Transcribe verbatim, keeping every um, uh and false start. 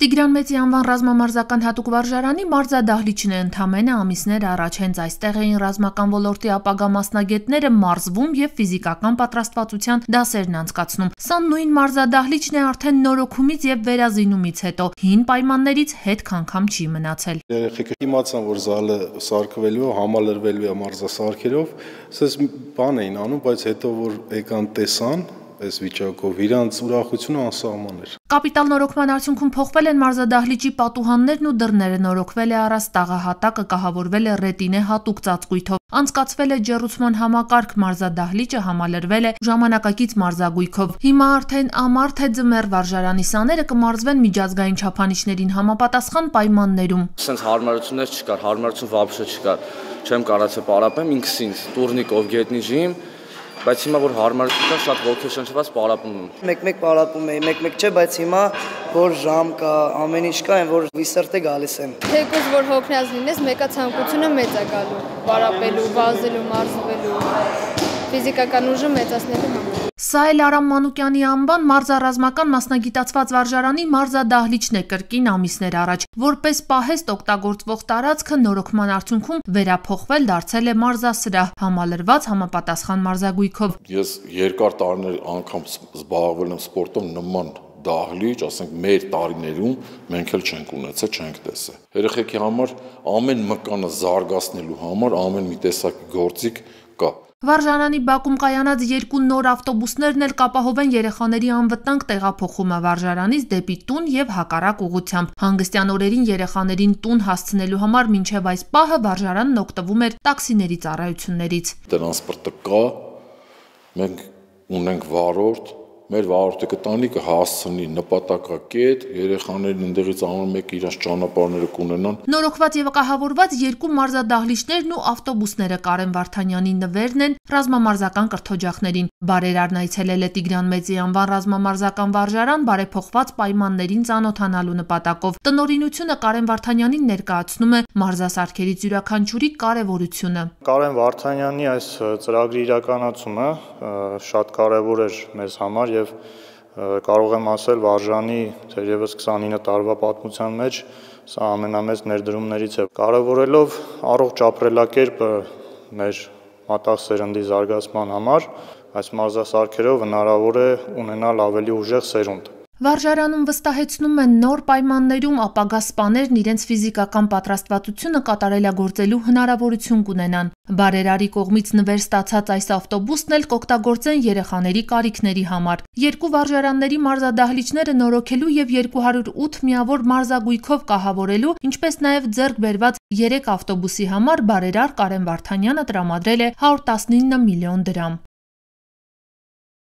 Տիգրան Մեծի անվան ռազմամարզական հատուկ վարժարանի մարզադահլիճն է ընդամենը ամիսներ առաջ հենց այստեղ էին ռազմական ոլորտի ապագա մասնագետները մարզվում եւ ֆիզիկական պատրաստվածության դասերն անցկացնում։ Սա նույն մարզադահլիճն է արդեն նորոգումից եւ վերազինումից հետո հին պայմաններից հետ քանքամ չի մնացել։ Երեխեքը իմացան, որ զալը սարքվելու, համալրվելու է մարզասարքերով, ասես բան էին անում, բայց հետո որ եկան տեսան այս վիճակով իրանց ուրախությունը անսահման էր։ Կապիտալ նորոգման արդյունքում փոխվել են մարզադահլիճի պատուհաններն ու դռները, նորոգվել է առաստաղը, հատակը կահավորվել է ռետինե հատուկ ծածկույթով, անցկացվել է ջեռուցման համակարգ, մարզադահլիճը համալրվել է ժամանակակից մարզագույքով։ Հիմա արդեն ամառ թե ձմեռ վարժարանի սաները կմարզվեն միջազգային չափանիշներին համապատասխան պայմաններում։ Սենց հարմարություններ չկար, հարմարություն վաբշե չկար, չեմ կարացել պարապեմ ինքս ինձ, տուրնիկով գետնիժիմ, բայց հիմա որ հարմարություն կա, շատ ոգեշնչված պարապում եմ։ Մեկ-մեկ պարապում էի, մեկ-մեկ չէ, բայց հիմա որ ժամ կա, ամեն ինչ կա, այն որ վիսերտ է գալիս եմ։ Թեկուզ որ հոգնած լինես, մեկը ցանկությունը մեծ է գալու, պարապելու, վազելու, մարզվելու, ֆիզիկական ուժը մեծացնելու համար։ Սա էլ Արամ Մանուկյանի անվան մարզառազմական մասնագիտացված վարժարանի մարզադահլիճն է կրկին ամիսներ առաջ, որպես պահեստ օգտագործվող տարածքը նորոգման արդյունքում վերափոխվել դարձել է մարզասրահ, համալրված համապատասխան մարզագույքով։ Ես երկար տարիներ անգամ զբաղվել եմ սպորտով նման դահլիճ, ասենք մեր տարիներում մենք էլ չենք ունեցել, չենք տեսել։ Երեխեքի համար ամեն մկանը զարգացնելու համար ամեն մի տեսակ գործիք կա։ Վարժարանի բակում կայանած երկու նոր ավտոբուսներն էլ կապահովեն երեխաների անվտանգ տեղափոխումը վարժարանից դեպի տուն եւ հակառակ ուղղությամբ։ Հանգստյան օրերին երեխաներին տուն հասցնելու համար մինչեւ այս պահը վարժարանն օգտվում էր տաքսիների ծառայություններից։ Տրանսպորտը կա, մենք ունենք վարորդ, մեր վարորդը կտանի կհասցնի նպատակակետ, երեխաներն ընդեղից ամեն մեկը իրաց ճանապարհները կունենան։ Նորոգված եւ կահավորված երկու մարզադահլիճներն ու ավտոբուսները Կարեն Վարդանյանի նվերն են ռազմամարզական կրթօջախներին։ Բարերարն այցելել է Տիգրան Մեծի անվան ռազմամարզական վարժարան բարեփոխված պայմաններին ծանոթանալու նպատակով։ Տնօրինությունը Կարեն Վարդանյանին ներկայացնում է մարզասարքերից յուրաքանչյուրի կարևորությունը։ Կարեն Վարդանյանի այս ծրագրի իրականացումը շատ կարևոր էր մեզ համար եւ կարող եմ ասել վարժանի թերևս քսանինը տարվա պատմության մեջ սա ամենամեծ ներդրումներից է։ Կարևորելով առողջ ապրելակերպը մեր մատաղ սերնդի զարգացման համար, այս մարզասարքերով հնարավոր է ունենալ ավելի ուժեղ սերունդ։ Վարժարանում վստահեցնում են նոր պայմաններում ապագա սպաներն իրենց ֆիզիկական պատրաստվածությունը կատարելագործելու հնարավորություն կունենան։ Բարերարի կողմից նվեր ստացած այս ավտոբուսն էլ կօգտագործեն երեխաների կարիքների համար։ Երկու վարժարանների մարզադահլիճները նորոգելու եւ երկու հարյուր ութ միավոր մարզագույքով կահավորելու, ինչպես նաեւ ձեռք բերված երեք ավտոբուսի համար բարերար Կարեն Վարդանյանը տրամադրել է հարյուր տասնինը միլիոն դրամ։